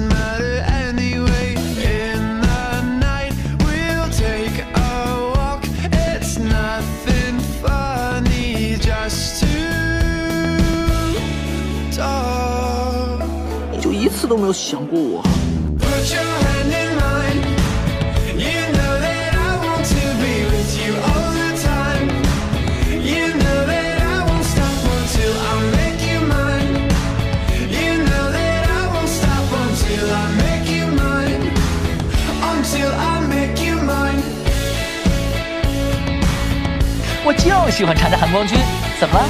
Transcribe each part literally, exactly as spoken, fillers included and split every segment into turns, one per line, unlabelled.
matter anyway. In the night, we'll take a walk. It's nothing funny, just to talk.
你就一次都没有想过我。
Put your hand in mine. You know that I want to be with you all the time. You know that I won't stop until I make you mine. You know that I won't stop until I make you mine. Until I make you mine.
我就喜欢缠着韩光君，怎么了？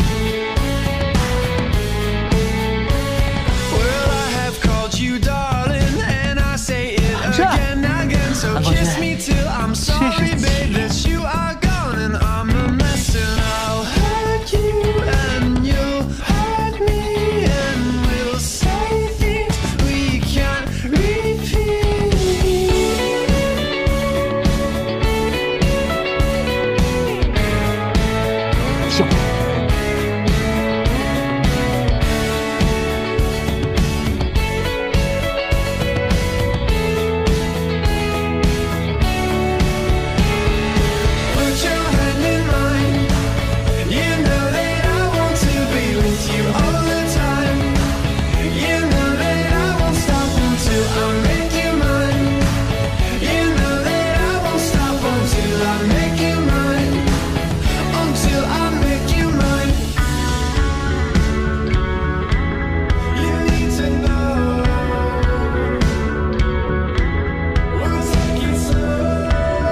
Well, I have called you darling, and I say it again and again. So kiss me till I'm sorry, babe, that you are gone and I'm a mess. And I'll hurt you and you'll hurt me, and we'll say things we can't repeat.
秀。
Put your hand in mine. You know that I want to be with you all the time. You know that I won't stop until I make you mine. You know that I won't stop until I make you mine. Until I make you mine. You need to know. We'll take it slow.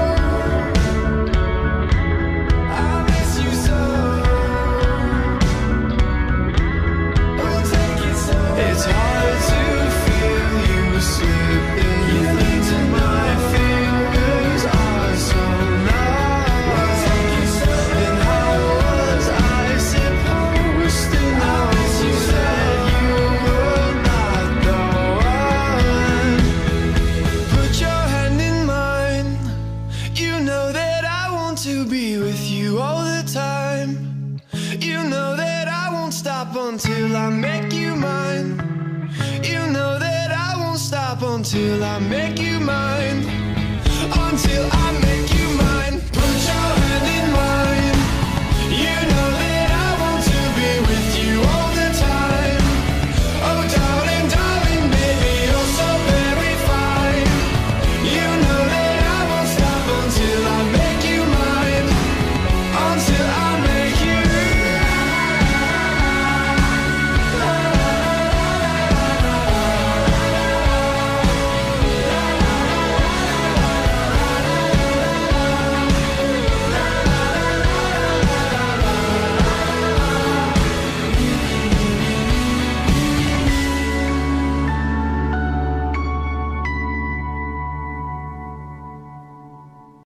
I miss you so. We'll take it slow. It's hard to feel you slipping. You need to know. My fingers are so numb. We'll take it slow. And how was I supposed to know? You said you were not the one. Put your hand in mine. You know that I want to be with you all the time. You know that I won't stop until I make you mine. You know that I won't stop until I make you mine. Until I make you mine.